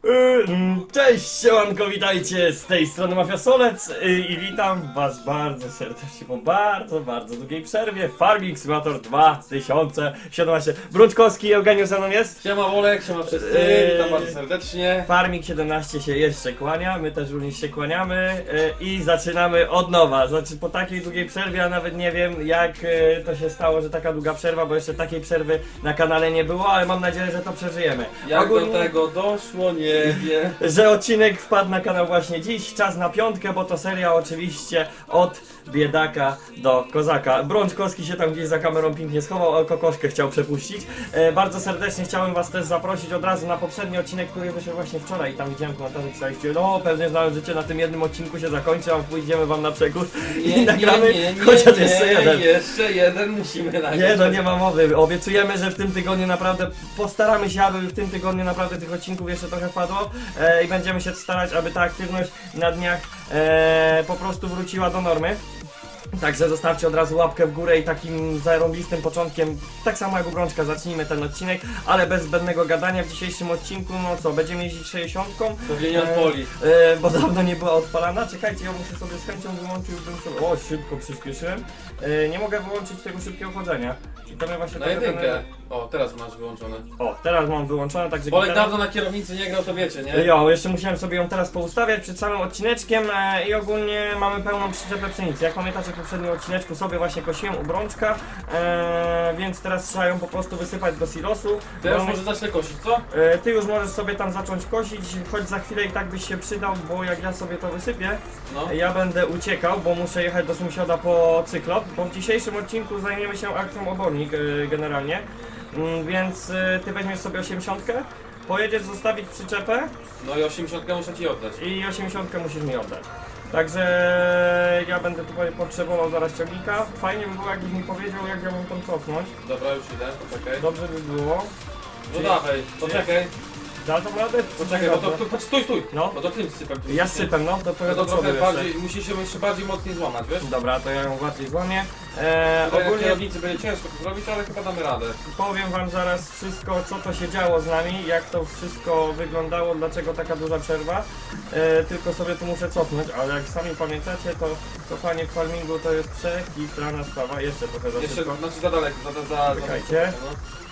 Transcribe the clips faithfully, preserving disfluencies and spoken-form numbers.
Cześć, siemanko, witajcie, z tej strony Mafia Solec i witam was bardzo serdecznie po bardzo, bardzo długiej przerwie w Farming Simulator dwa tysiące siedemnaście. Brączkowski i Eugeniusz ze mną jest. Siema Olek, siema wszyscy, witam bardzo serdecznie. Farming siedemnaście się jeszcze kłania, my też również się kłaniamy i zaczynamy od nowa. Znaczy po takiej długiej przerwie, a nawet nie wiem jak to się stało, że taka długa przerwa, bo jeszcze takiej przerwy na kanale nie było, ale mam nadzieję, że to przeżyjemy. Jak Ogólnie... do tego doszło, nie wiem. Że odcinek wpadł na kanał właśnie dziś, czas na piątkę, bo to seria oczywiście od biedaka do kozaka. Brączkowski się tam gdzieś za kamerą pięknie schował, a kokoszkę chciał przepuścić. E, bardzo serdecznie chciałem was też zaprosić od razu na poprzedni odcinek, który wyszedł właśnie wczoraj i tam widziałem komentarze, pisaliście, no pewnie znałem życie na tym jednym odcinku się zakończy, a pójdziemy wam na przekór i nagramy nie, nie, chociaż nie, jeszcze jeden. Jeszcze jeden musimy nagrać. Nie, no nie ma mowy. Obiecujemy, że w tym tygodniu naprawdę postaramy się, aby w tym tygodniu naprawdę tych odcinków jeszcze trochę wpadło e, i będziemy się starać, aby ta aktywność na dniach e, po prostu wróciła do normy. Także zostawcie od razu łapkę w górę i takim zarąbistym początkiem, tak samo jak u Brączka, zacznijmy ten odcinek, ale bez zbędnego gadania w dzisiejszym odcinku, no co, będziemy jeździć sześćdziesiątką. Pewnie nie odpoli. E, e, bo dawno nie była odpalana. Czekajcie, ja muszę sobie z chęcią wyłączyłbym sobie... O, szybko przyspieszyłem. E, nie mogę wyłączyć tego szybkiego chodzenia. I to mnie właśnie Na trochę jedynkę. denerwuje. O, teraz masz wyłączone. O, teraz mam wyłączone, także... Olek gitara... dawno na kierownicy nie grał, to wiecie, nie? Jo, jeszcze musiałem sobie ją teraz poustawiać przed samym odcineczkiem e, i ogólnie mamy pełną przyczepę pszenicy. Jak pamiętacie, w poprzednim odcineczku sobie właśnie kosiłem u Brączka, e, więc teraz trzeba ją po prostu wysypać do silosu. To ja już Brączek- może zacznę kosić, co? E, Ty już możesz sobie tam zacząć kosić, choć za chwilę i tak byś się przydał, bo jak ja sobie to wysypię, No. ja będę uciekał, bo muszę jechać do sąsiada po cyklop, bo w dzisiejszym odcinku zajmiemy się akcją obornik e, generalnie, mm, więc e, ty weźmiesz sobie osiemdziesiątkę, pojedziesz zostawić przyczepę No i osiemdziesiątkę muszę ci oddać. i osiemdziesiątkę musisz mi oddać. Także ja będę tutaj potrzebował zaraz ciągnika. Fajnie by było, jakbyś mi powiedział, jak ja mam tam cofnąć. Dobra, już idę, poczekaj. Dobrze by było. No Czy- dawaj, poczekaj. Da tą radę? Poczekaj, bo to, to, to stój, stój! No. Bo to tym sypem. tu Ja nie- sypem, no, to trochę No to do przodu trochę jeszcze. bardziej, musisz się jeszcze bardziej mocniej złamać, wiesz? Dobra, to ja ją bardziej złamię. Eee, Tutaj na ogólnie kierownicy będzie ciężko to zrobić, ale chyba damy radę. powiem wam zaraz wszystko, co to się działo z nami, jak to wszystko wyglądało, dlaczego taka duża przerwa. Eee, tylko sobie tu muszę cofnąć, ale jak sami pamiętacie, to cofanie w farmingu to jest przekitrana sprawa. Jeszcze trochę za Jeszcze, szybko. znaczy za daleko, za, za, za, za Czekajcie. no.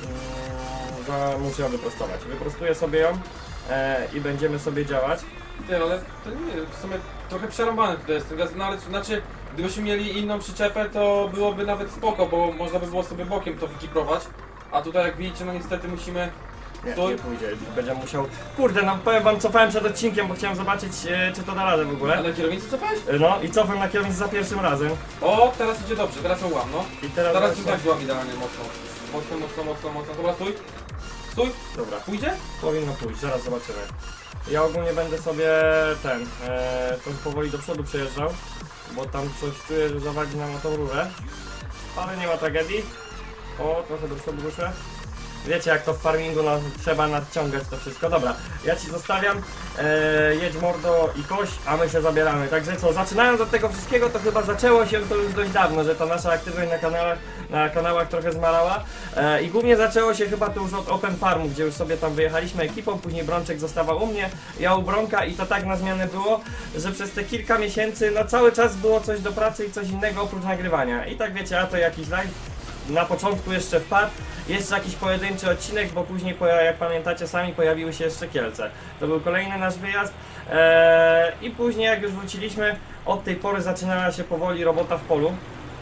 Mm, za, muszę ją wyprostować. Wyprostuję sobie ją eee, i będziemy sobie działać. Ty, ale to nie, w sumie trochę przerąbane tutaj jest ten gaz, no ale znaczy, gdybyśmy mieli inną przyczepę, to byłoby nawet spoko, bo można by było sobie bokiem to wykiprować, a tutaj jak widzicie, no niestety musimy... Nie, Stój. nie pójdzie, będę musiał... Kurde, no powiem wam, cofałem przed odcinkiem, bo chciałem zobaczyć, e, czy to da radę w ogóle. A na kierownicy cofałeś? E, No i cofam na kierownicę za pierwszym razem. O, teraz idzie dobrze, teraz ją łam, no. I teraz Teraz właśnie- już tak złam idealnie mocno. Mocno, mocno, mocno, mocno, dobra, stój. Stój, Dobra, pójdzie? powinno pójść, zaraz zobaczymy. Ja ogólnie będę sobie ten, e, trochę powoli do przodu przejeżdżał, bo tam coś czuję, że zawadzi nam o tą rurę. Ale nie ma tragedii. O, trochę do przodu ruszę. Wiecie jak to w farmingu, no, trzeba nadciągać to wszystko. Dobra, ja ci zostawiam, e, jedź mordo i koś, a my się zabieramy. Także co, zaczynając od tego wszystkiego, to chyba zaczęło się to już dość dawno, że ta nasza aktywność na kanałach, na kanałach trochę zmalała. E, I głównie zaczęło się chyba to już od Open Farmu, gdzie już sobie tam wyjechaliśmy ekipą, później Brączek zostawał u mnie, ja u Bronka i to tak na zmianę było, że przez te kilka miesięcy, no cały czas było coś do pracy i coś innego oprócz nagrywania. I tak wiecie, a to jakiś live. Na początku jeszcze wpadł, jeszcze jakiś pojedynczy odcinek, bo później, jak pamiętacie sami, pojawiły się jeszcze Kielce. To był kolejny nasz wyjazd eee, i później jak już wróciliśmy, od tej pory zaczynała się powoli robota w polu.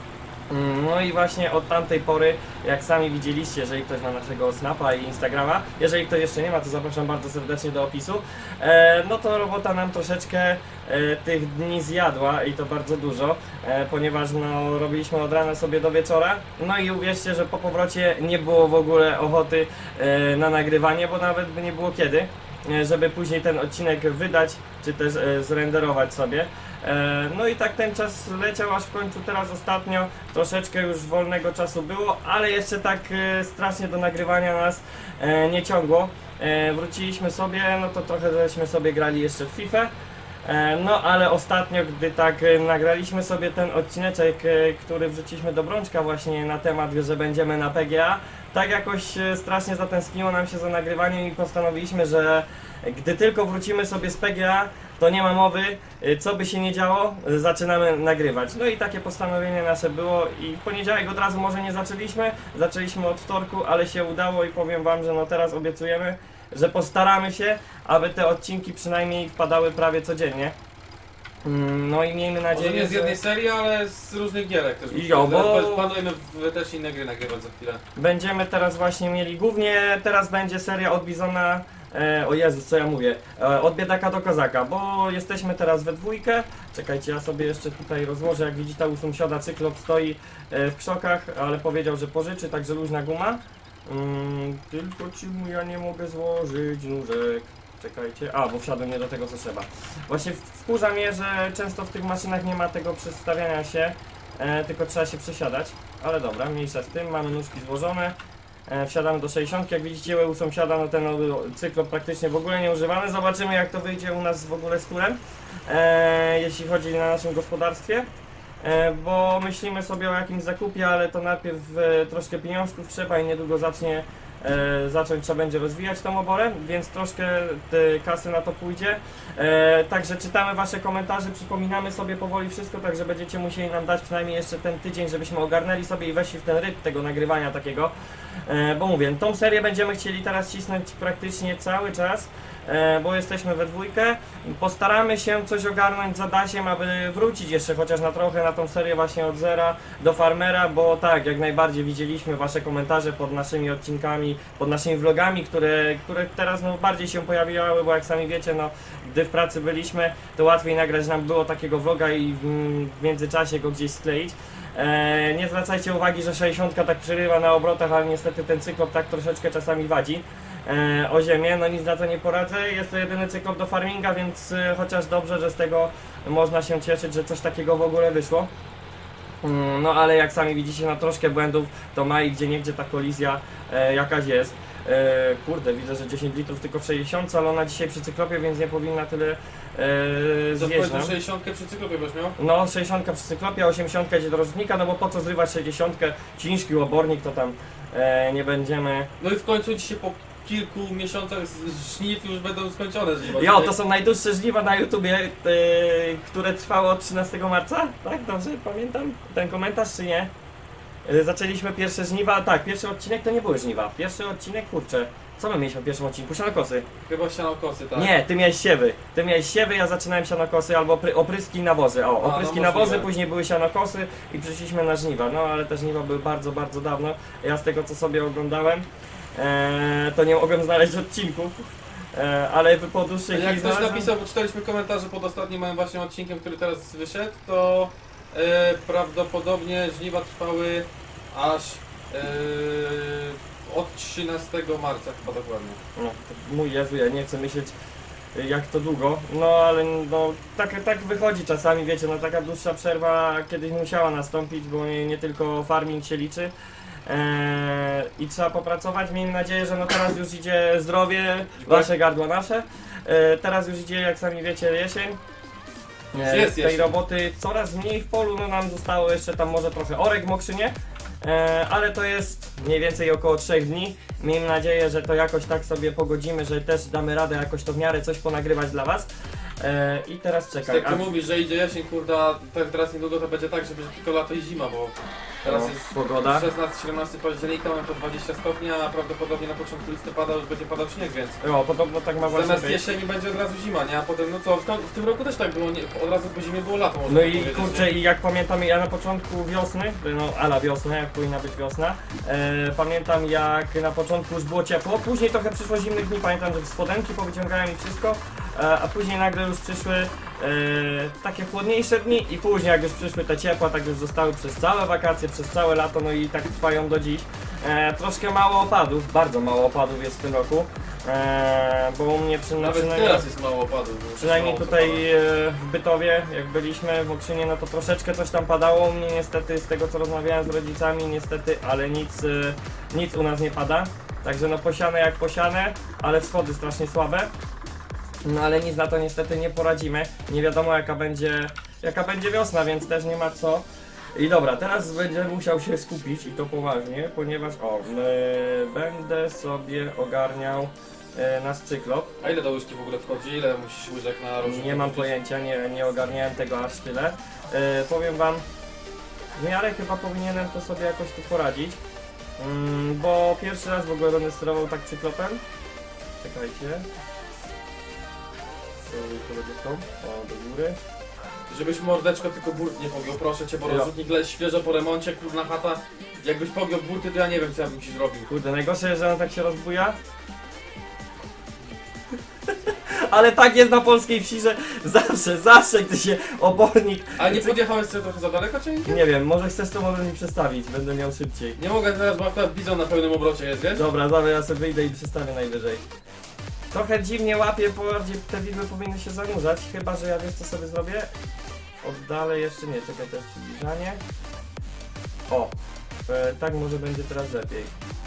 No i właśnie od tamtej pory, jak sami widzieliście, jeżeli ktoś ma naszego Snapa i Instagrama, jeżeli ktoś jeszcze nie ma, to zapraszam bardzo serdecznie do opisu, e, no to robota nam troszeczkę e, tych dni zjadła i to bardzo dużo, e, ponieważ no, robiliśmy od rana sobie do wieczora, no i uwierzcie, że po powrocie nie było w ogóle ochoty e, na nagrywanie, bo nawet by nie było kiedy, e, żeby później ten odcinek wydać, czy też e, zrenderować sobie. No i tak ten czas leciał, aż w końcu teraz ostatnio troszeczkę już wolnego czasu było, ale jeszcze tak strasznie do nagrywania nas nie ciągło. Wróciliśmy sobie, no to trochę żeśmy sobie grali jeszcze w FIFA. No ale ostatnio, gdy tak nagraliśmy sobie ten odcineczek, który wrzuciliśmy do Brączka właśnie na temat, że będziemy na P G A, tak jakoś strasznie zatęskniło nam się za nagrywaniem i postanowiliśmy, że Gdy tylko wrócimy sobie z P G A, to nie ma mowy, y, co by się nie działo, y, zaczynamy nagrywać. No i takie postanowienie nasze było i w poniedziałek od razu może nie zaczęliśmy, zaczęliśmy od wtorku, ale się udało i powiem wam, że no teraz obiecujemy, że postaramy się, aby te odcinki przynajmniej wpadały prawie codziennie. Mm, No i miejmy Może nadzieję, nie z jednej że serii, ale z różnych gierek też. Jo, bo- Planujemy w- też inne gry nagrywać za chwilę. będziemy teraz właśnie mieli, głównie teraz będzie seria od Bizona, e, o Jezus, co ja mówię, e, od biedaka do kozaka, bo jesteśmy teraz we dwójkę. Czekajcie, ja sobie jeszcze tutaj rozłożę, jak widzicie u sąsiada Cyklop stoi e, w krzokach, ale powiedział, że pożyczy, także luźna guma. Mm, tylko ci mu ja nie mogę złożyć nóżek. Czekajcie, a bo wsiadłem nie do tego co trzeba. Właśnie wkurza mnie, że często w tych maszynach nie ma tego przestawiania się, e, tylko trzeba się przesiadać. Ale dobra, mniejsza z tym, mamy nóżki złożone. E, wsiadamy do sześćdziesiątki, jak widzicie u sąsiada, no ten no, Cyklop praktycznie w ogóle nie używany. Zobaczymy jak to wyjdzie u nas w ogóle z turem, e, jeśli chodzi na naszym gospodarstwie. E, bo myślimy sobie o jakimś zakupie, ale to najpierw e, troszkę pieniążków trzeba i niedługo zacznie e, zacząć, trzeba będzie rozwijać tą oborę, więc troszkę te kasy na to pójdzie. E, także czytamy wasze komentarze, przypominamy sobie powoli wszystko, także będziecie musieli nam dać przynajmniej jeszcze ten tydzień, żebyśmy ogarnęli sobie i weszli w ten rytm tego nagrywania takiego. E, bo mówię, tą serię będziemy chcieli teraz cisnąć praktycznie cały czas. E, bo jesteśmy we dwójkę. Postaramy się coś ogarnąć za Dasiem, aby wrócić jeszcze chociaż na trochę na tą serię właśnie od zera do farmera, bo tak, jak najbardziej widzieliśmy wasze komentarze pod naszymi odcinkami, pod naszymi vlogami, które, które teraz no, bardziej się pojawiały, bo jak sami wiecie, no, gdy w pracy byliśmy, to łatwiej nagrać nam było takiego vloga i w, w międzyczasie go gdzieś skleić. E, nie zwracajcie uwagi, że sześćdziesiątka tak przerywa na obrotach, ale niestety ten Cyklop tak troszeczkę czasami wadzi e, o ziemię, no nic na to nie poradzę. Jest to jedyny Cyklop do farminga, więc e, chociaż dobrze, że z tego można się cieszyć, że coś takiego w ogóle wyszło. Mm, no ale jak sami widzicie, na troszkę błędów to ma i gdzie niegdzie ta kolizja e, jakaś jest. E, kurde, widzę, że dziesięć litrów tylko w sześćdziesiątce, ale ona dzisiaj przy Cyklopie, więc nie powinna tyle e, zjeść nam. sześćdziesiątkę przy cyklu byś miał? No, sześćdziesiątka przy Cyklopie, a osiemdziesiątka idzie do rocznika, no bo po co zrywać sześćdziesiątkę, ciężki obornik, to tam e, nie będziemy... No i w końcu dzisiaj po kilku miesiącach z żniw już będą skończone żniwa. Jo, to są najdłuższe żniwa na YouTubie, e, które trwały od trzynastego marca, tak? Dobrze pamiętam ten komentarz, czy nie? E, zaczęliśmy pierwsze żniwa, tak, pierwszy odcinek to nie były żniwa, pierwszy odcinek, kurczę, co my mieliśmy w pierwszym odcinku? Sianokosy. Chyba sianokosy, tak? Nie, ty miałeś siewy. Ty miałeś siewy, ja zaczynałem sianokosy albo opry, opryski i nawozy. O, opryski i no nawozy, możliwe. później były sianokosy i przyszliśmy na żniwa. No ale te żniwa były bardzo, bardzo dawno. Ja z tego co sobie oglądałem, e, to nie mogłem znaleźć odcinków. E, ale po dłuższej Jak chwili ktoś znalazłem. napisał, bo czytaliśmy komentarze pod ostatnim moim właśnie odcinkiem, który teraz wyszedł, to e, prawdopodobnie żniwa trwały aż e, od trzynastego marca chyba dokładnie. No, to mój Jezu, ja nie chcę myśleć jak to długo, no ale no tak, tak wychodzi czasami, wiecie, no taka dłuższa przerwa kiedyś musiała nastąpić, bo nie, nie tylko farming się liczy. Eee, I trzeba popracować. Miejmy nadzieję, że no teraz już idzie zdrowie, wasze gardło nasze. Eee, teraz już idzie, jak sami wiecie, jesień. Eee, Jest tej jesień. roboty coraz mniej w polu, no nam zostało jeszcze tam może trochę orek w Mokrzynie. Eee, ale to jest mniej więcej około trzech dni. Miejmy nadzieję, że to jakoś tak sobie pogodzimy, że też damy radę jakoś to w miarę coś ponagrywać dla was. Eee, I teraz czekaj. Jak ty a- mówisz, że idzie jesień, kurda, tak teraz niedługo to będzie tak, że będzie tylko lato i zima, bo teraz No, jest pogoda. szesnastego siedemnastego października, mamy po dwadzieścia stopni, a prawdopodobnie na początku listopada już będzie padał śnieg, więc O, podobno tak ma właśnie zamiast być. jesieni będzie od razu zima, nie? A potem, no co, w, to, w tym roku też tak było, nie, od razu po zimie było lato, można No tak i powiedzieć, kurczę, nie? i jak pamiętam, ja na początku wiosny, no ala wiosna, jak powinna być wiosna, e, pamiętam jak na początku już było ciepło, później trochę przyszło zimnych dni, pamiętam, że spodenki powyciągałem i wszystko, e, a później nagle już przyszły e, takie chłodniejsze dni i później jak już przyszły te ciepła, tak już zostały przez całe wakacje, przez całe lato, no i tak trwają do dziś. E, troszkę mało opadów, bardzo mało opadów jest w tym roku, e, bo u mnie przy, Nawet przynajmniej... teraz jest mało opadów. bo Przynajmniej mało tutaj opadów. e, w Bytowie, jak byliśmy w Mokrzynie, no to troszeczkę coś tam padało. U mnie niestety, z tego co rozmawiałem z rodzicami, niestety, ale nic, e, nic u nas nie pada. Także no posiane jak posiane, ale wschody strasznie słabe. No ale nic na to niestety nie poradzimy. Nie wiadomo jaka będzie, jaka będzie wiosna, więc też nie ma co. I dobra, teraz będę musiał się skupić i to poważnie, ponieważ o, e, będę sobie ogarniał e, nasz cyklop. A ile do łyżki w ogóle wchodzi? Ile musisz łyżek na rozrzutnik Nie mam wrzucić? pojęcia, nie, nie ogarniałem tego aż tyle. E, powiem wam, w miarę chyba powinienem to sobie jakoś tu poradzić. Mm, bo pierwszy raz w ogóle będę sterował tak cyklopem. Czekajcie. To, to będzie tą, o do góry. Żebyś mordeczko tylko burt nie pogiął, proszę cię, bo Ja. rozrzutnik le świeżo po remoncie, królna chata. Jakbyś pogiął burty, to ja nie wiem, co ja bym ci zrobił. Kurde, najgorsze jest, że on tak się rozbuja. Ale tak jest na polskiej wsi, że zawsze, zawsze gdy się obornik... Ale nie podjechałeś sobie trochę za daleko, czy nie? Nie wiem, może chcesz to może mi przestawić, będę miał szybciej. Nie mogę teraz, bo akurat bizon na pełnym obrocie jest, wiesz? Dobra, dobra, ja sobie wyjdę i przestawię najwyżej. Trochę dziwnie łapię, bo bardziej te widły powinny się zanurzać, chyba że ja wiesz co sobie zrobię? Oddalę jeszcze, nie, czekaj, to jest przybliżanie. O, e, tak może będzie teraz lepiej.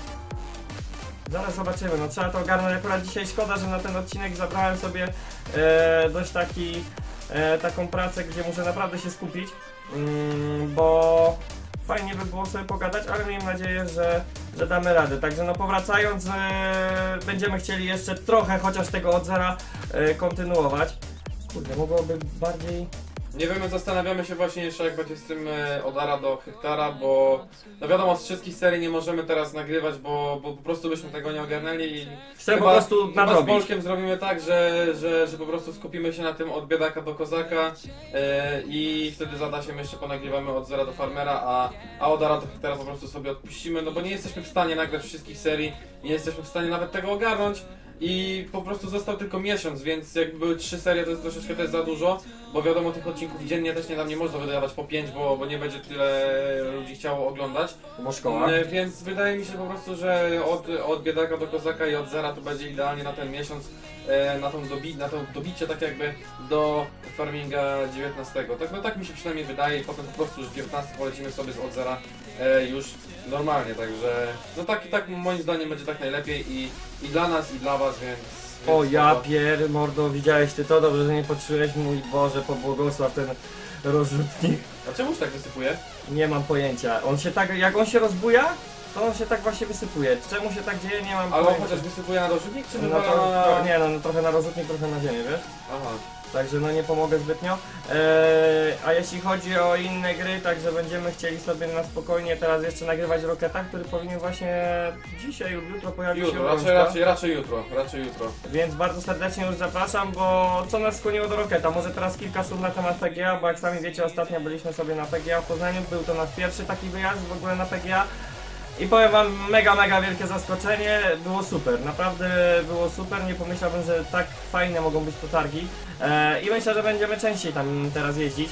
Zaraz zobaczymy, no trzeba to ogarnąć. Akurat dzisiaj szkoda, że na ten odcinek zabrałem sobie e, dość taki, e, taką pracę, gdzie muszę naprawdę się skupić, mm, bo fajnie by było sobie pogadać, ale miejmy nadzieję, że, że damy radę. Także no powracając, e, będziemy chcieli jeszcze trochę chociaż tego od zera e, kontynuować. Kurde, mogłoby bardziej... Nie wiemy, zastanawiamy się właśnie jeszcze, jak będzie z tym e, od ara do hektara, bo no wiadomo, z wszystkich serii nie możemy teraz nagrywać, bo, bo po prostu byśmy tego nie ogarnęli i Chcę po prostu chyba z nadrobić. Bolkiem zrobimy tak, że, że, że po prostu skupimy się na tym od biedaka do kozaka e, i wtedy za Dasiem jeszcze ponagrywamy od zera do farmera, a, a od ara do hektara po prostu sobie odpuścimy, no bo nie jesteśmy w stanie nagrać wszystkich serii, nie jesteśmy w stanie nawet tego ogarnąć. I po prostu został tylko miesiąc, więc jakby były trzy serie, to jest troszeczkę też za dużo, bo wiadomo, tych odcinków dziennie też nie, tam nie można wydawać po pięć, bo, bo nie będzie tyle ludzi chciało oglądać. Bo szkoła. E, Więc wydaje mi się po prostu, że od, od biedaka do kozaka i od zera to będzie idealnie na ten miesiąc, e, na, tą dobi na to dobicie tak jakby do farminga dziewiętnastego. Tak, no tak mi się przynajmniej wydaje i potem po prostu już dziewiętnasty polecimy sobie z od zera e, już normalnie, także no tak i tak moim zdaniem będzie tak najlepiej i, i dla nas i dla was, więc... O więc ja spoko. pier, mordo, widziałeś ty to? Dobrze, że nie patrzyłeś, mój Boże, pobłogosław ten rozrzutnik. A czemuż tak wysypuje? Nie mam pojęcia. On się tak, jak on się rozbuja, to on się tak właśnie wysypuje. Czemu się tak dzieje, nie mam Albo pojęcia. chociaż wysypuje na rozrzutnik, czy No wywala to, na... to, nie no, no, trochę na rozrzutnik, trochę na ziemię, wiesz? Aha. Także no nie pomogę zbytnio. Eee, a jeśli chodzi o inne gry, także będziemy chcieli sobie na spokojnie teraz jeszcze nagrywać Rocketa, który powinien właśnie dzisiaj lub jutro pojawić się Jutro, u raczej, Rączka. raczej, raczej jutro, raczej jutro. Więc bardzo serdecznie już zapraszam, bo co nas skłoniło do Rocketa? Może teraz kilka słów na temat P G A, bo jak sami wiecie, ostatnio byliśmy sobie na P G A w Poznaniu, był to nasz pierwszy taki wyjazd w ogóle na P G A. I powiem wam, mega, mega wielkie zaskoczenie, było super, naprawdę było super, nie pomyślałbym, że tak fajne mogą być to targi e, i myślę, że będziemy częściej tam teraz jeździć,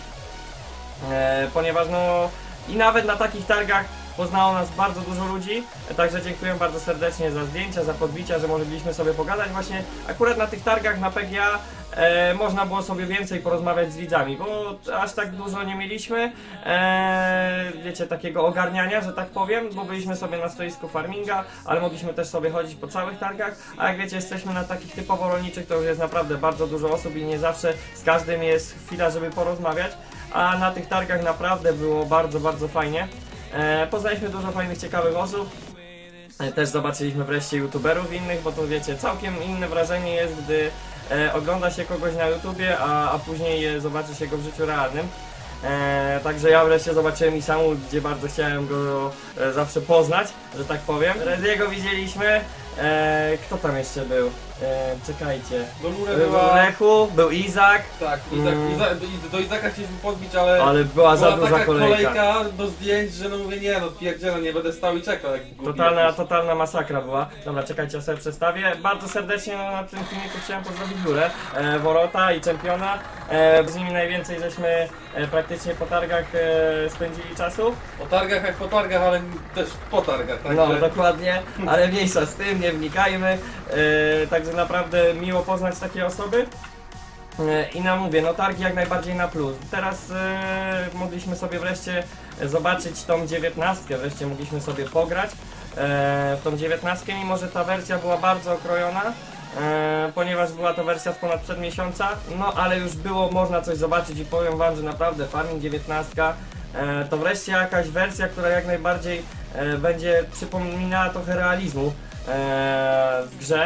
e, ponieważ no i nawet na takich targach poznało nas bardzo dużo ludzi, e, także dziękuję bardzo serdecznie za zdjęcia, za podbicia, że mogliśmy sobie pogadać właśnie akurat na tych targach na P G A. E, można było sobie więcej porozmawiać z widzami, bo aż tak dużo nie mieliśmy, e, wiecie, takiego ogarniania, że tak powiem, bo byliśmy sobie na stoisku farminga, ale mogliśmy też sobie chodzić po całych targach, a jak wiecie, jesteśmy na takich typowo rolniczych, to już jest naprawdę bardzo dużo osób i nie zawsze z każdym jest chwila, żeby porozmawiać, a na tych targach naprawdę było bardzo, bardzo fajnie. E, poznaliśmy dużo fajnych, ciekawych osób. E, Też zobaczyliśmy wreszcie youtuberów innych, bo to wiecie, całkiem inne wrażenie jest, gdy e, ogląda się kogoś na YouTubie, a, a później e, zobaczy się go w życiu realnym. E, także ja wreszcie zobaczyłem i samu, gdzie bardzo chciałem go e, zawsze poznać, że tak powiem. Reziego widzieliśmy. E, kto tam jeszcze był? E, czekajcie. Do Lurę Był była... Lechu, był Izak, Tak, Izak, Mm. Iza, do, do Izaka chcieliśmy podbić, ale... ale była za była duża taka kolejka. kolejka do zdjęć, że no mówię, nie no pierdzielę, nie będę stał i czekał jak głupi Totalna, jakiś. totalna masakra była. Dobra, czekajcie, ja sobie przedstawię. Bardzo serdecznie no, na tym filmiku chciałem pozdrowić Jurę, e, Worota i Czempiona. E, z nimi najwięcej żeśmy e, praktycznie po targach e, spędzili czasu. Po targach jak po targach, ale też po targach, także... No, dokładnie, ale mniejsza z tym, nie wnikajmy. E, także naprawdę miło poznać takie osoby. E, I no mówię, no targi jak najbardziej na plus. Teraz e, mogliśmy sobie wreszcie zobaczyć tą dziewiętnastkę, wreszcie mogliśmy sobie pograć e, w tą dziewiętnastkę, mimo że ta wersja była bardzo okrojona, e, ponieważ była to wersja z ponad przed miesiąca, no ale już było można coś zobaczyć i powiem wam, że naprawdę Farming dziewiętnastka e, to wreszcie jakaś wersja, która jak najbardziej e, będzie przypominała trochę realizmu e, w grze.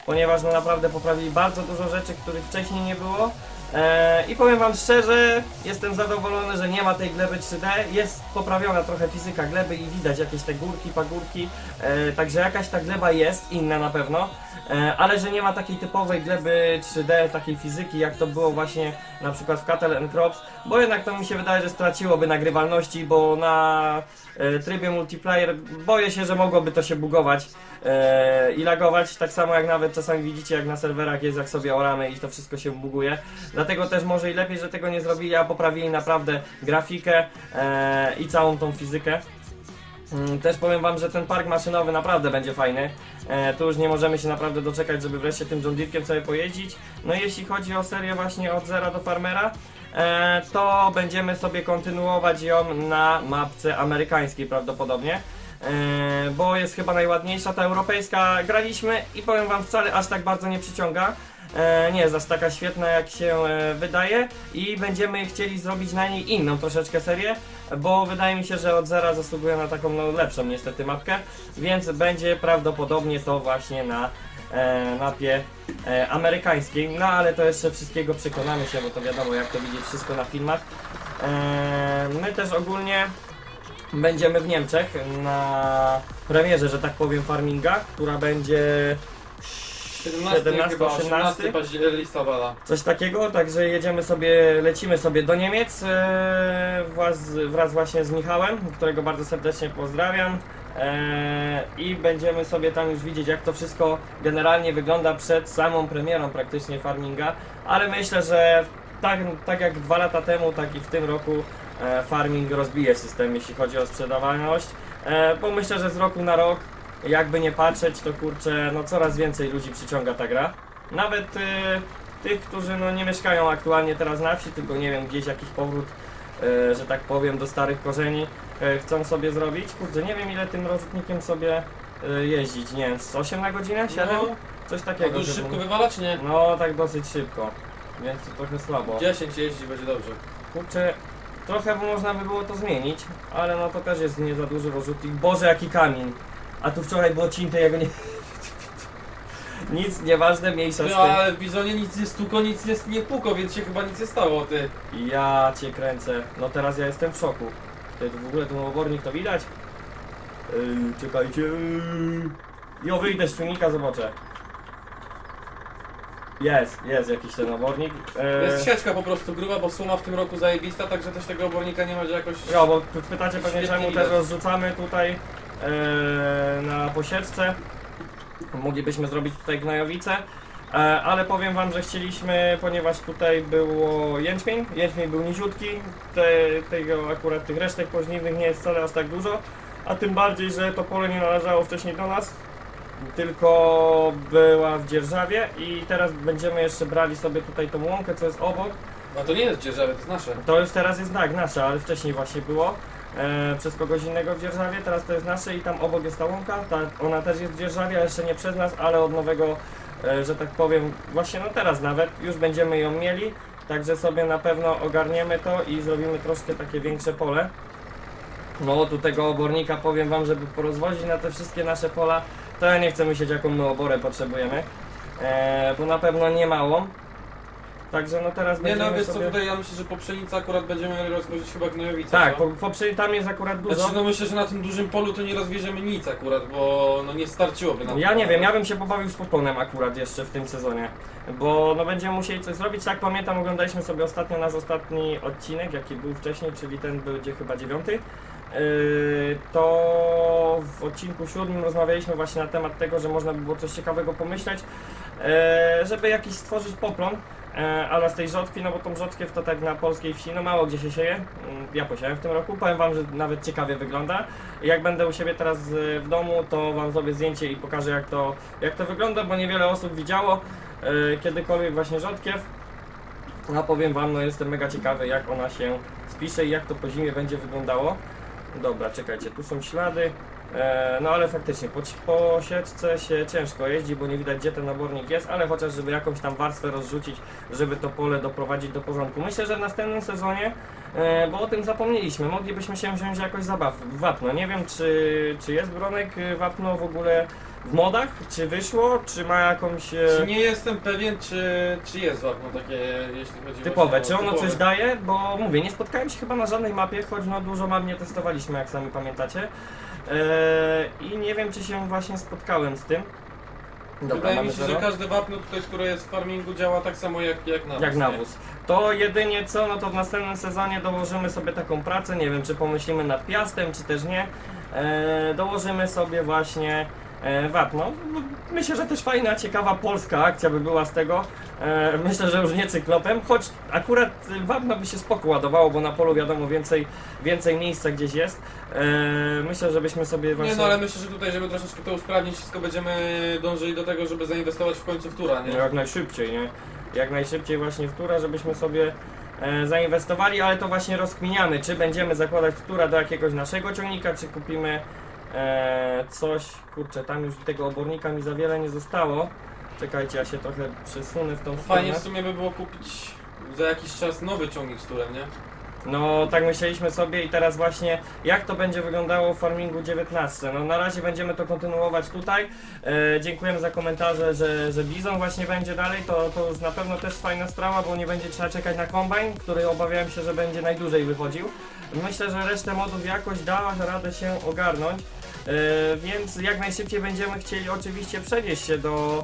ponieważ no naprawdę poprawili bardzo dużo rzeczy, których wcześniej nie było. E, I powiem wam szczerze, jestem zadowolony, że nie ma tej gleby trzy D, jest poprawiona trochę fizyka gleby i widać jakieś te górki, pagórki, e, także jakaś ta gleba jest, inna na pewno, e, ale że nie ma takiej typowej gleby trzy D, takiej fizyki jak to było właśnie na przykład w Cattle and Crops, bo jednak to mi się wydaje, że straciłoby nagrywalności, bo na e, trybie multiplayer boję się, że mogłoby to się bugować e, i lagować, tak samo jak nawet czasami widzicie jak na serwerach jest, jak sobie oramy i to wszystko się buguje. Dlatego też może i lepiej, że tego nie zrobili, a poprawili naprawdę grafikę e, i całą tą fizykę. Mm, Też powiem wam, że ten park maszynowy naprawdę będzie fajny. E, tu już nie możemy się naprawdę doczekać, żeby wreszcie tym John Deere'kiem sobie pojeździć. No i jeśli chodzi o serię właśnie od zera do farmera, e, to będziemy sobie kontynuować ją na mapce amerykańskiej prawdopodobnie. E, bo jest chyba najładniejsza, ta europejska graliśmy i powiem wam, wcale aż tak bardzo nie przyciąga. E, nie jest aż taka świetna jak się e, wydaje i będziemy chcieli zrobić na niej inną troszeczkę serię, bo wydaje mi się, że od zera zasługuje na taką no, lepszą niestety mapkę, więc będzie prawdopodobnie to właśnie na e, mapie e, amerykańskiej, no ale to jeszcze wszystkiego przekonamy się, bo to wiadomo jak to widzieć wszystko na filmach. E, my też ogólnie będziemy w Niemczech na premierze, że tak powiem, farminga, która będzie siedemnastego, osiemnastego listopada. Coś takiego, także jedziemy sobie, lecimy sobie do Niemiec e, wraz, wraz właśnie z Michałem, którego bardzo serdecznie pozdrawiam. E, I będziemy sobie tam już widzieć jak to wszystko generalnie wygląda przed samą premierą praktycznie farminga, ale myślę, że tak, tak jak dwa lata temu, tak i w tym roku e, farming rozbije system jeśli chodzi o sprzedawalność, e, bo myślę, że z roku na rok jakby nie patrzeć, to kurczę, no coraz więcej ludzi przyciąga ta gra. Nawet y, tych, którzy no nie mieszkają aktualnie teraz na wsi, tylko nie wiem, gdzieś jakiś powrót, y, że tak powiem, do starych korzeni y, chcą sobie zrobić. Kurczę, nie wiem ile tym rozrzutnikiem sobie y, jeździć, nie wiem, z osiem na godzinę? siedem? No, Coś a takiego. dużo żeby- szybko wywala czy nie? No tak dosyć szybko, więc to trochę słabo. dziesięć jeździ, będzie dobrze. Kurczę, trochę by można by było to zmienić, ale no to też jest nie za duży rozrzutnik. Boże, jaki kamień! A tu wczoraj było cinte, jego nie... Nic, nieważne, mniejsza z No tym. ale w Bizonie nic nie stuko, nic nie, nie puko, więc się chyba nic nie stało, ty. Ja cię kręcę. No teraz ja jestem w szoku. Ty, w ogóle ten obornik to widać? Yy, czekajcie. Jo, wyjdę z czujnika, zobaczę. Jest, jest jakiś ten obornik. Yy, Jest sieczka po prostu gruba, bo suma w tym roku zajebista, także też tego obornika nie będzie jakoś... No, bo pytacie pewnie Świetnie czemu widać. też rozrzucamy tutaj yy, na posieczce. Moglibyśmy zrobić tutaj gnojowicę, e, ale powiem wam, że chcieliśmy, ponieważ tutaj było jęczmień, jęczmień był niziutki, te, tego akurat tych resztek pożniwnych nie jest wcale aż tak dużo, a tym bardziej, że to pole nie należało wcześniej do nas, tylko była w dzierżawie i teraz będziemy jeszcze brali sobie tutaj tą łąkę, co jest obok. A to nie jest dzierżawie, to jest nasze. To już teraz jest tak, nasze, ale wcześniej właśnie było e, przez kogoś innego w dzierżawie, teraz to jest nasze i tam obok jest ta łąka, ta, ona też jest w dzierżawie, a jeszcze nie przez nas, ale od nowego, e, że tak powiem, właśnie no teraz nawet, już będziemy ją mieli, także sobie na pewno ogarniemy to i zrobimy troszkę takie większe pole. No tu tego obornika powiem wam, żeby porozwozić na te wszystkie nasze pola, to ja nie chcę myśleć jaką my oborę potrzebujemy, e, bo na pewno nie małą. Także no teraz Nie będziemy no, wiesz co, sobie... tutaj ja myślę, że po pszenicy akurat będziemy rozwozić chyba gnojowicę, Tak, co? po, po przy- tam jest akurat dużo. Znaczy, no myślę, że na tym dużym polu to nie rozwieziemy nic akurat, bo no nie starczyłoby nam. Ja nie wiem, ja bym się pobawił z podponem akurat jeszcze w tym sezonie, bo no będziemy musieli coś zrobić. Tak pamiętam, oglądaliśmy sobie ostatnio nasz ostatni odcinek, jaki był wcześniej, czyli ten będzie chyba dziewiąty. Yy, to w odcinku siódmym rozmawialiśmy właśnie na temat tego, że można by było coś ciekawego pomyśleć, yy, żeby jakiś stworzyć poplon, yy, ale z tej rzodkwi, no bo tą rzodkiew to tak na polskiej wsi, no mało gdzie się sieje. Yy, ja posiałem w tym roku, powiem wam, że nawet ciekawie wygląda. Jak będę u siebie teraz yy, w domu, to wam zrobię zdjęcie i pokażę jak to, jak to wygląda, bo niewiele osób widziało yy, kiedykolwiek właśnie rzodkiew. A powiem wam, no jestem mega ciekawy jak ona się spisze i jak to po zimie będzie wyglądało. Dobra, czekajcie, tu są ślady. E, no ale faktycznie po, po sieczce się ciężko jeździ, bo nie widać gdzie ten obornik jest, ale chociaż żeby jakąś tam warstwę rozrzucić, żeby to pole doprowadzić do porządku. Myślę, że w następnym sezonie, e, bo o tym zapomnieliśmy, moglibyśmy się wziąć jakoś zabaw w wapno. Nie wiem czy, czy jest Bronek wapno w ogóle w modach, czy wyszło, czy ma jakąś... E, Czy nie jestem pewien, czy, czy jest wapno takie, jeśli chodzi typowe, właśnie czy o ono typowe. coś daje? Bo mówię, nie spotkałem się chyba na żadnej mapie, choć no dużo map nie testowaliśmy, jak sami pamiętacie. Eee, I nie wiem, czy się właśnie spotkałem z tym. Dobra, Wydaje mamy mi się, zero. że każde wapno tutaj, które jest w farmingu, działa tak samo jak, jak nawóz. Jak nie? nawóz. To jedynie co, no to w następnym sezonie dołożymy sobie taką pracę, nie wiem czy pomyślimy nad Piastem, czy też nie. Eee, dołożymy sobie właśnie e, wapno. No, myślę, że też fajna, ciekawa polska akcja by była z tego. E, myślę, że już nie cyklopem, choć akurat wapno by się spoko ładowało, bo na polu wiadomo więcej, więcej miejsca gdzieś jest. E, myślę, że byśmy sobie właśnie... Nie no, ale myślę, że tutaj, żeby troszeczkę to usprawnić, wszystko będziemy dążyli do tego, żeby zainwestować w końcu w tura, nie? No jak najszybciej, nie? Jak najszybciej właśnie w tura, żebyśmy sobie e, zainwestowali, ale to właśnie rozkminiamy, czy będziemy zakładać tura do jakiegoś naszego ciągnika, czy kupimy e, coś, kurczę, tam już tego obornika mi za wiele nie zostało. Czekajcie, ja się trochę przesunę w tą stronę. Fajnie w sumie by było kupić za jakiś czas nowy ciągnik z turem, nie? No tak myśleliśmy sobie i teraz właśnie jak to będzie wyglądało w farmingu dziewiętnaście. No na razie będziemy to kontynuować tutaj. E, dziękujemy za komentarze, że, że Bizon właśnie będzie dalej. To, to już na pewno też fajna sprawa, bo nie będzie trzeba czekać na kombajn, który obawiałem się, że będzie najdłużej wychodził. Myślę, że resztę modów jakoś da radę się ogarnąć. E, więc jak najszybciej będziemy chcieli oczywiście przenieść się do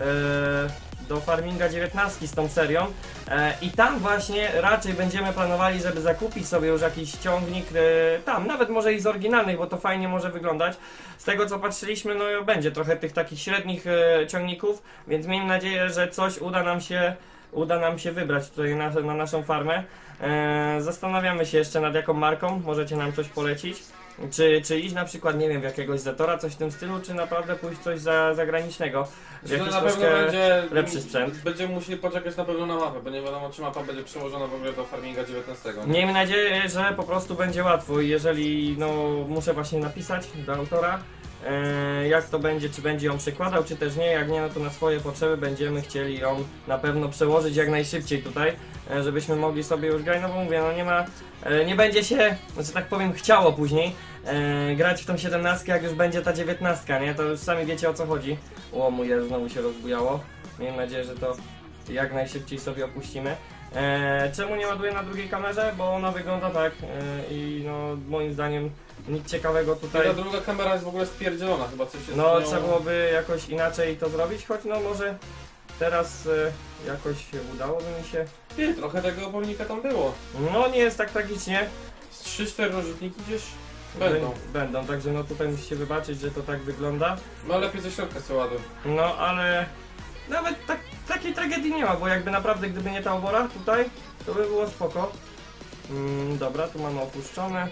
e, do farminga dziewiętnaście z tą serią e, i tam właśnie raczej będziemy planowali, żeby zakupić sobie już jakiś ciągnik e, tam, nawet może i z oryginalnych, bo to fajnie może wyglądać. Z tego co patrzyliśmy, no będzie trochę tych takich średnich e, ciągników, więc miejmy nadzieję, że coś uda nam się uda nam się wybrać tutaj na, na naszą farmę. E, zastanawiamy się jeszcze nad jaką marką, możecie nam coś polecić. Czy, czy iść na przykład, nie wiem, w jakiegoś Zetora, coś w tym stylu, czy naprawdę pójść coś za, zagranicznego? W Że to jakiś na pewno troszkę będzie lepszy sprzęt. Będziemy musieli poczekać na pewno na mapę, bo nie wiadomo, czy mapa będzie przełożona w ogóle do farminga dziewiętnastego. Nie? Miejmy nadzieję, że po prostu będzie łatwo i jeżeli, no, muszę właśnie napisać do autora, e, jak to będzie, czy będzie ją przekładał, czy też nie, jak nie, no to na swoje potrzeby będziemy chcieli ją na pewno przełożyć jak najszybciej tutaj, e, żebyśmy mogli sobie już grać, no bo mówię, no nie ma, e, nie będzie się, że tak powiem, chciało później e, grać w tą siedemnastkę, jak już będzie ta dziewiętnastka, nie, to już sami wiecie o co chodzi. O, mój Jezu, znowu się rozbujało, miejmy nadzieję, że to jak najszybciej sobie opuścimy. Eee, czemu nie ładuję na drugiej kamerze? Bo ona wygląda tak eee, i no moim zdaniem nic ciekawego tutaj. Ta druga kamera jest w ogóle spierdzielona, chyba coś jest No z nią... trzeba byłoby jakoś inaczej to zrobić, choć no może teraz e, jakoś udałoby mi się. Ty, trochę tego obornika tam było. No nie jest tak tragicznie. Z trzy cztery rozrzutniki gdzieś będą. Bę- Będą, także no tutaj musicie wybaczyć, że to tak wygląda. No lepiej ze środka sobie ładuj. No ale nawet tak, takiej tragedii nie ma, bo jakby naprawdę gdyby nie ta obora tutaj, to by było spoko. Mm, dobra, tu mamy opuszczone.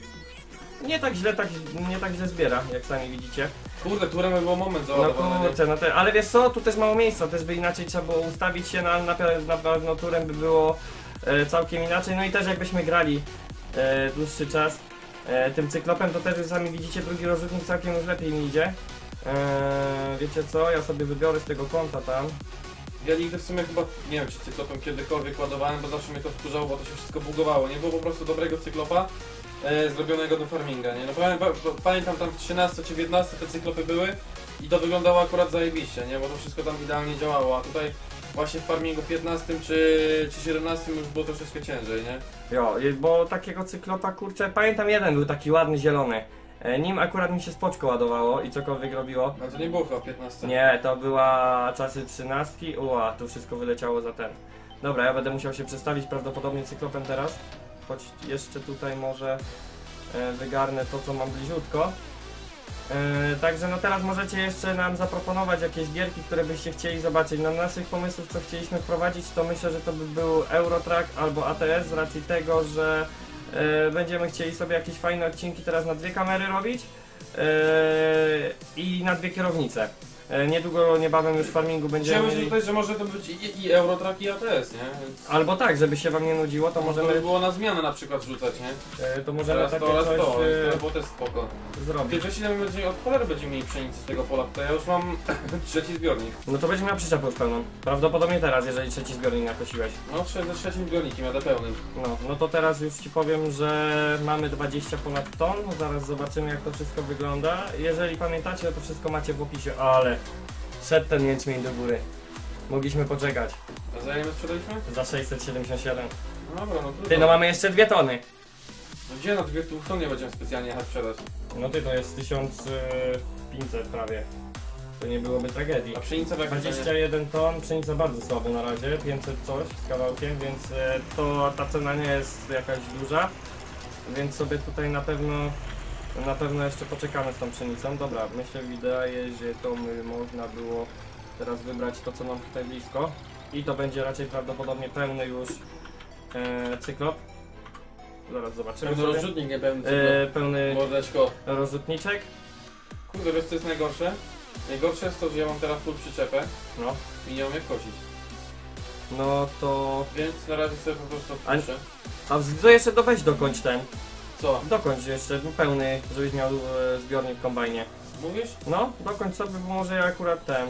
Nie tak źle, tak, nie tak źle zbiera, jak sami widzicie. Kurde, turem by było moment No załadowany. nie? kurczę, no te, ale wiesz co, tu też mało miejsca, też by inaczej trzeba było ustawić się, na, na, pe- na pewno turem by było e, całkiem inaczej. No i też jakbyśmy grali e, dłuższy czas e, tym cyklopem, to też już sami widzicie, drugi rozrzutnik całkiem już lepiej mi idzie. E, wiecie co, ja sobie wybiorę z tego konta tam. Ja nigdy w sumie chyba, nie wiem czy cyklopem kiedykolwiek ładowałem, bo zawsze mnie to wkurzało, bo to się wszystko bugowało. Nie było po prostu dobrego cyklopa e, zrobionego do farminga, nie? No pa, pa, pamiętam tam w trzynastce czy w jedenastce te cyklopy były i to wyglądało akurat zajebiście, nie? Bo to wszystko tam idealnie działało, a tutaj właśnie w farmingu piętnastym czy, czy siedemnastym już było troszeczkę ciężej, nie? Jo, i- bo takiego cyklopa, kurczę, pamiętam jeden był taki ładny, zielony. E, nim akurat mi się spoczko ładowało i cokolwiek robiło. A to nie było chyba piętnaście. Nie, to była czasy trzynastki. Ua, tu wszystko wyleciało za ten. Dobra, ja będę musiał się przestawić prawdopodobnie cyklopem teraz. Choć jeszcze tutaj może e, wygarnę to, co mam bliziutko. E, także no teraz możecie jeszcze nam zaproponować jakieś gierki, które byście chcieli zobaczyć. Na naszych pomysłów, co chcieliśmy wprowadzić, to myślę, że to by był Eurotrack albo A T S z racji tego, że e, będziemy chcieli sobie jakieś fajne odcinki teraz na dwie kamery robić e, i na dwie kierownice. E, niedługo, niebawem już w farmingu będziemy Chciałem się mieli... tutaj, że może to być i, i Eurotrack i A T S, nie? Więc Albo tak, żeby się wam nie nudziło, to możemy by możemy, było na zmianę na przykład rzucać, nie? e, to możemy Teraz takie to, raz coś to, e, to było też spoko. Ty zrobić. wcześniej nam będzie, od cholery będziemy mieli pszenicy z tego pola, to ja już mam trzeci zbiornik. No to będzie miał przyczepę już pełną. Prawdopodobnie teraz, jeżeli trzeci zbiornik nakosiłeś. No, trze- ze trzecim zbiornikiem jadę pełnym. No, no to teraz już ci powiem, że mamy dwadzieścia ponad ton. Zaraz zobaczymy, jak to wszystko wygląda. Jeżeli pamiętacie, to wszystko macie w opisie, ale szedł ten jęczmień do góry. Mogliśmy poczekać. A za ile my sprzedaliśmy? Za sześćset siedemdziesiąt siedem. No dobra, no trudno. Ty, no mamy jeszcze dwie tony. No gdzie na dwie ton nie będziemy specjalnie jechać sprzedać? No ty, to jest tysiąc pięćset prawie. To nie byłoby tragedii. A pszenica w jakim dwadzieścia cenie? jeden ton, pszenica bardzo słabo na razie, pięćset coś z kawałkiem, więc e, to ta cena nie jest jakaś duża. Więc sobie tutaj na pewno na pewno jeszcze poczekamy z tą pszenicą. Dobra, myślę, wydaje, że to my można było teraz wybrać to, co nam tutaj blisko. I to będzie raczej prawdopodobnie pełny już e, cyklop. Zaraz zobaczymy Pełny sobie. rozrzutnik, nie pełny E, cyklo. pełny Mordeczko. rozrzutniczek. Kurde, wiesz co jest najgorsze? Najgorsze jest to, że ja mam teraz full przyczepę No, i nie mam jak kosić. no to... Więc na razie sobie po prostu A- odpuszczę. A to jeszcze doweź dokończ ten. Co? Dokończ jeszcze pełny, żebyś miał e, zbiornik w kombajnie. Mówisz? No, dokończ sobie, bo może ja akurat ten...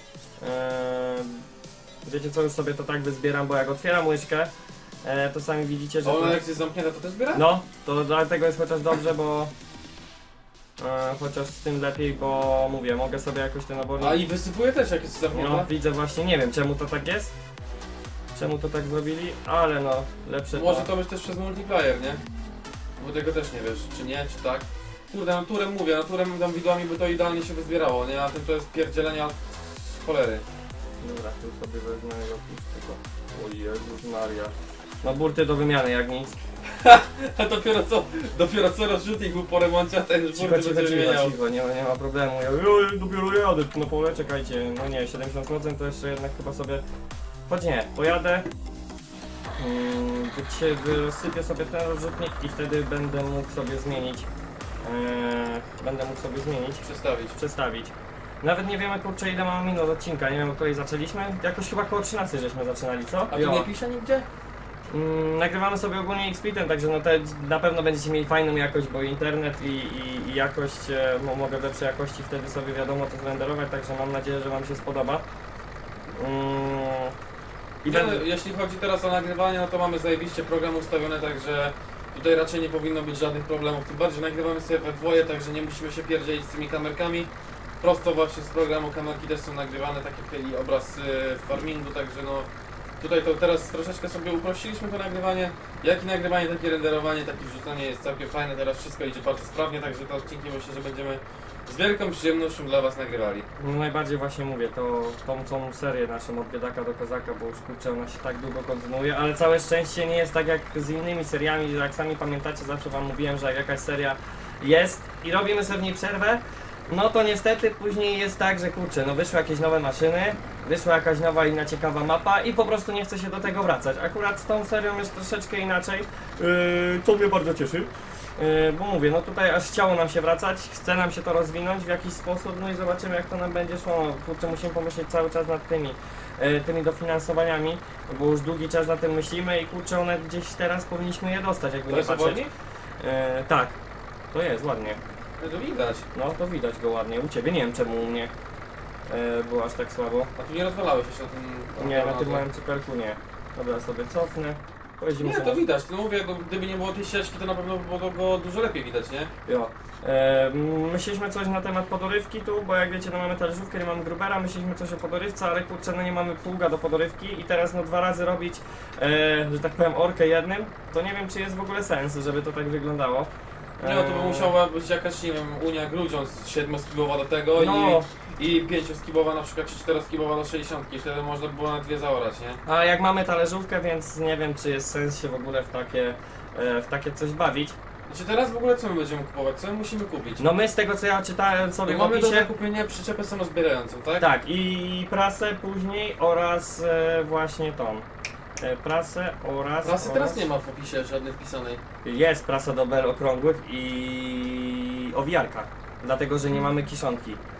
E, wiecie co, już sobie to tak wyzbieram, bo jak otwieram łyżkę, e, to sami widzicie, że... A To, ona jak jest zamknięta, to też zbiera? no, to dlatego jest chociaż dobrze, bo... E, chociaż z tym lepiej, bo mówię, mogę sobie jakoś ten obornik... A i wysypuje też jak jest zamknięta? No, widzę właśnie, nie wiem czemu to tak jest. Czemu to tak zrobili, ale no, lepsze Może to... to być też przez multiplayer, nie? Bo tego też nie wiesz, czy nie, czy tak. Kurde, naturem mówię, naturem tam widłami by to idealnie się wyzbierało, nie? A tym to jest pierdzielenia cholery. Dobra, tu sobie wezmę jakieś tylko... O Jezus Maria. No burty do wymiany jak nic. A dopiero co, dopiero co rozrzutnik był po remoncie, a ten już Cicho, burty cicho, będzie cicho, wymieniał. cicho, nie ma, nie ma problemu. Ja, ja dopiero jadę na pole, czekajcie. No nie, siedemdziesiąt procent to jeszcze jednak chyba sobie... Choć nie, pojadę. Hmm, wy- wysypię sobie ten rozrzutnik i wtedy będę mógł sobie zmienić. Eee, będę mógł sobie zmienić. Przestawić. Przestawić. Nawet nie wiemy kurczę ile mamy minut odcinka, nie wiem o której zaczęliśmy. Jakoś chyba koło trzynastej żeśmy zaczynali, co? A tu Jo. nie pisze nigdzie? Mm, nagrywamy sobie ogólnie X-Pitem, także no te, na pewno będziecie mieli fajną jakość, bo internet i, i, i jakość, e, mo- mogę w lepszej jakości wtedy sobie wiadomo to zrenderować, także mam nadzieję, że wam się spodoba. Mm, I Nie, będę... no, jeśli chodzi teraz o nagrywanie, no to mamy zajebiście program ustawiony, także tutaj raczej nie powinno być żadnych problemów. Tym bardziej nagrywamy sobie we dwoje, także nie musimy się pierdzielić z tymi kamerkami. Prosto właśnie z programu kamerki też są nagrywane, tak jak mieli obraz y, w farmingu, także no tutaj to teraz troszeczkę sobie uprościliśmy to nagrywanie. Jak i nagrywanie, takie renderowanie, takie wrzucanie jest całkiem fajne, teraz wszystko idzie bardzo sprawnie, także te odcinki myślę, że będziemy z wielką przyjemnością dla Was nagrywali. No najbardziej właśnie mówię, to tą całą serię naszą od biedaka do kozaka, bo już kurczę ona się tak długo kontynuuje, ale całe szczęście nie jest tak jak z innymi seriami, że jak sami pamiętacie, zawsze wam mówiłem, że jak jakaś seria jest i robimy sobie w niej przerwę, no to niestety później jest tak, że kurczę, no wyszły jakieś nowe maszyny, wyszła jakaś nowa inna ciekawa mapa i po prostu nie chce się do tego wracać. Akurat z tą serią jest troszeczkę inaczej, yy, co mnie bardzo cieszy. Yy, bo mówię, no tutaj aż chciało nam się wracać, chce nam się to rozwinąć w jakiś sposób, no i zobaczymy jak to nam będzie szło. No, kurczę, musimy pomyśleć cały czas nad tymi, yy, tymi dofinansowaniami, bo już długi czas na tym myślimy i kurczę, one gdzieś teraz powinniśmy je dostać, jakby To nie jest patrzeć. obornik? Yy, tak, to jest ładnie. No to widać. No to widać go ładnie, u ciebie nie wiem czemu u mnie yy, było aż tak słabo. A tu nie rozwalałeś się na tym... Nie, na tym małym cyferku nie. Dobra, sobie cofnę. Pojedziemy Nie, sobie. to widać, no mówię, no, gdyby nie było tej ścieżki, to na pewno by było go dużo lepiej widać, nie? Jo. E, myśleliśmy coś na temat podorywki tu, bo jak wiecie, no mamy talerzówkę, nie mamy grubera, myśleliśmy coś o podorywce, ale kurczę, no nie mamy pługa do podorywki i teraz no dwa razy robić, e, że tak powiem, orkę jednym, to nie wiem, czy jest w ogóle sens, żeby to tak wyglądało. Nie, no to by musiała być jakaś, nie wiem, Unia Grudziądz siedmioskibowa do tego No. i, i pięcioskibowa na przykład, czy czteroskibowa do sześćdziesiątki, wtedy można by było na dwie zaorać, nie? A jak mamy talerzówkę, więc nie wiem, czy jest sens się w ogóle w takie, e, w takie coś bawić. Znaczy teraz w ogóle co my będziemy kupować, co my musimy kupić? No my z tego, co ja czytałem sobie No w mamy do opisie, zakupienia przyczepę samozbierającą, tak? tak, i prasę później oraz e, właśnie tą. E, prasę oraz... Prasy oraz... teraz nie ma w opisie żadnej wpisanej. Jest prasa do bel okrągłych i owijarka, dlatego że nie mamy kiszonki.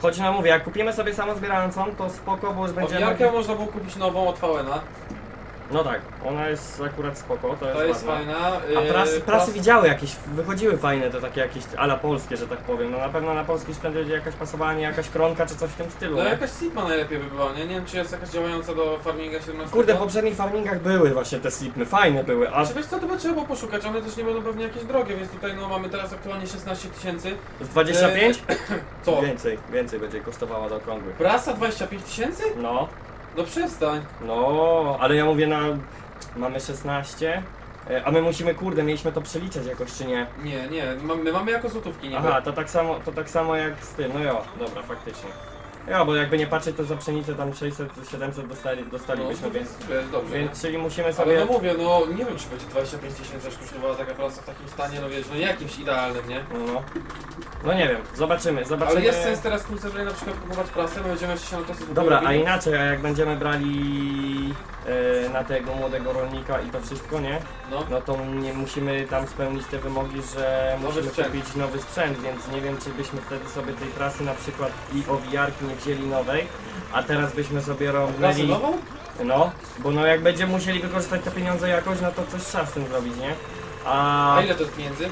Choć no mówię, jak kupimy sobie samozbierającą, to spoko, bo już będziemy... Owijarkę można było kupić nową od V N A. No tak, ona jest akurat spoko, to jest, To jest ładna. fajna. A Yy, prasy, pras- prasy widziały jakieś, wychodziły fajne, to takie jakieś ala polskie, że tak powiem. No na pewno na polski sprzęt będzie jakaś pasowanie, jakaś kronka czy coś w tym stylu. No nie? jakaś Sigma najlepiej by była, nie? Nie wiem czy jest jakaś działająca do farminga siedemnastego. Kurde, w poprzednich farmingach były właśnie te slipy, fajne były, a Czy wiesz co, to by trzeba było poszukać, one też nie będą pewnie jakieś drogie, więc tutaj no mamy teraz aktualnie szesnaście tysięcy. z dwadzieścia pięć? Co? Więcej, więcej będzie kosztowała do okrągłych. Prasa dwadzieścia pięć tysięcy? No, No przestań. no, ale ja mówię na... Mamy szesnaście, e, a my musimy, kurde, mieliśmy to przeliczać jakoś czy nie? Nie, nie, ma- my mamy jako złotówki niby. Aha, to tak samo, to tak samo jak z tym, no jo, dobra, faktycznie. Ja, bo jakby nie patrzeć, to za pszenicę tam sześćset siedemset dostali, No, dostalibyśmy, to więc, więc wiesz, dobrze. więc czyli musimy Ale sobie... no mówię, no nie wiem czy będzie dwadzieścia pięć tysięcy aż kosztowała taka prasa w takim stanie, no wiesz, no nie jakimś idealnym, nie? No, no nie wiem, zobaczymy, zobaczymy. Ale jest sens teraz w tym sezonie na przykład kupować prasę, my będziemy jeszcze się na to sobie Dobra, a robili. inaczej, a jak będziemy brali e, na tego młodego rolnika i to wszystko, nie? No. No to nie musimy tam spełnić te wymogi, że Nowy musimy sprzęt. kupić nowy sprzęt, więc nie wiem, czy byśmy wtedy sobie tej prasy na przykład i owijarki nie wzięli nowej, a teraz byśmy sobie Prasę robili... nową? No, bo no jak będziemy musieli wykorzystać te pieniądze jakoś, no to coś trzeba z tym zrobić, nie? A... A ile to jest pieniędzy?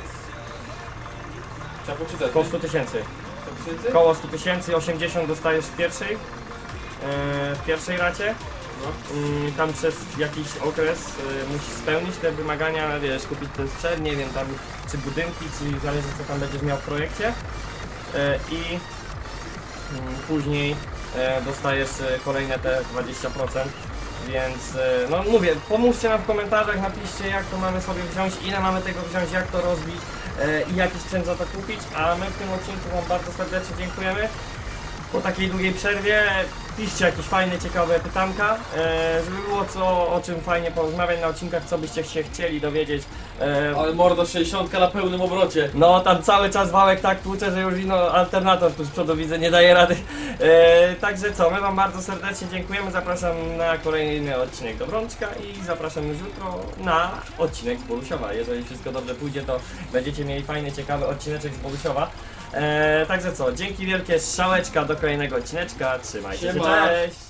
Trzeba poczytać. Koło sto tysięcy. sto tysięcy? Koło sto tysięcy, osiemdziesiąt dostajesz w pierwszej, e, w pierwszej racie. No. Mm, Tam przez jakiś okres y, musisz spełnić te wymagania, wiesz, kupić ten sprzęt, nie wiem, tam czy budynki, czy zależy co tam będziesz miał w projekcie. Y, I mm, później y, dostajesz y, kolejne te dwadzieścia procent. Więc y, no mówię, pomóżcie nam w komentarzach, napiszcie jak to mamy sobie wziąć, ile mamy tego wziąć, jak to rozbić y, i jaki sprzęt za to kupić. A my w tym odcinku Wam bardzo serdecznie dziękujemy. Po takiej długiej przerwie piszcie jakieś fajne, ciekawe pytanka, e, żeby było co, o czym fajnie porozmawiać na odcinkach, co byście się chcieli dowiedzieć. E, Ale mordo sześćdziesiąt na pełnym obrocie. no tam cały czas wałek tak tłucze, że już ino alternator tu z przodu widzę, nie daje rady. E, także co, my Wam bardzo serdecznie dziękujemy, zapraszam na kolejny odcinek do Brączka i zapraszam już jutro na odcinek z Bolusiowa. Jeżeli wszystko dobrze pójdzie, to będziecie mieli fajny, ciekawy odcineczek z Bolusiowa. E, także co, dzięki wielkie, strzałeczka do kolejnego odcineczka, trzymajcie się, Siema. cześć!